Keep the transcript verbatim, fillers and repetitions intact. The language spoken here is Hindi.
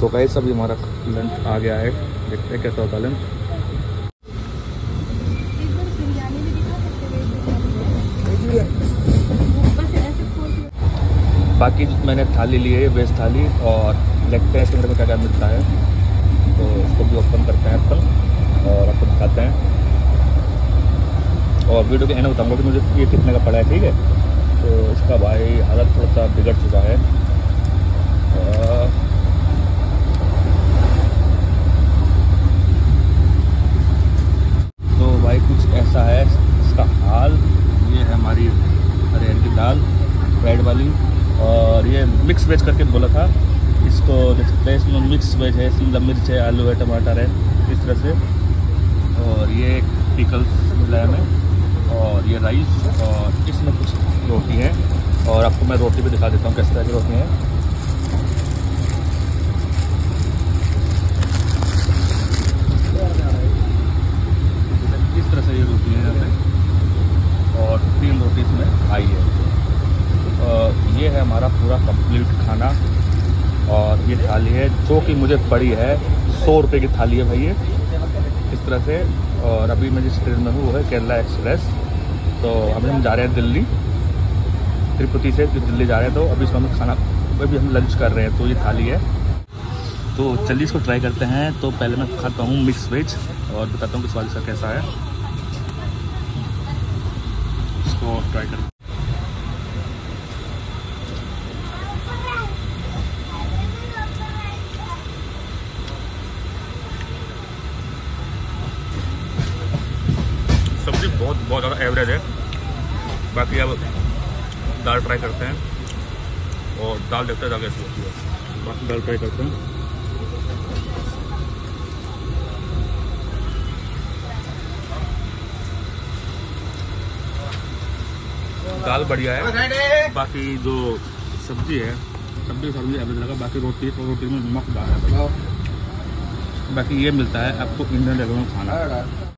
सो गाइस अभी हमारा लंच आ गया है, देखते हैं कैसा होता है लंच। बाकी मैंने थाली ली है, वेज थाली, और देखते हैं इसके अंदर में क्या क्या मिलता है। तो इसको भी ओपन करते हैं अपन और आपको दिखाते हैं, और वीडियो के एंड बताऊंगा कि मुझे ये कितने का पड़ा है, ठीक है। तो इसका भाई हालत थोड़ा सा बिगड़ चुका है। तो भाई कुछ ऐसा है इसका हाल। ये है हमारी अरहर की दाल रेड वाली, और ये मिक्स वेज करके बोला था इसको, देख सकते हैं इसमें मिक्स वेज है, शिमला मिर्च है, आलू है, टमाटर है, इस तरह से। और ये पिकल्स मिला है हमें, और ये राइस, और इसमें कुछ रोटी है। और आपको मैं रोटी भी दिखा देता हूँ किस तरह की रोटी है। इस तरह से ये रोटी है यहाँ पे, और तीन रोटी इसमें आई है। और ये है हमारा पूरा कंप्लीट खाना, और ये थाली है जो कि मुझे पड़ी है सौ रुपये की थाली है भाई ये, इस तरह से। और अभी मैं जिस ट्रेन में हूँ वो है केरला एक्सप्रेस। तो अभी हम जा रहे हैं दिल्ली, तिरुपति से दिल्ली जा रहे हैं। तो अभी इसमें हम खाना, अभी हम लंच कर रहे हैं। तो ये थाली है, तो चलिए इसको ट्राई करते हैं। तो पहले मैं खाता हूँ मिक्स वेज और बताता हूँ कि स्वाद इसका कैसा है। इसको ट्राई करते हैं। सब्ज़ी बहुत बहुत ज़्यादा एवरेज है। बाकी अब दाल ट्राई करते हैं, और दाल देखते हैं कैसी होती है। बाकी दाल ट्राई करते हैं। दाल बढ़िया है, बाकी जो सब्जी है सब्जी सब्जी एवरेज लगा। बाकी रोटी तो रोटी में नमक डाल है। बाकी ये मिलता है आपको इंडियन रेस्टोरेंट में खाना।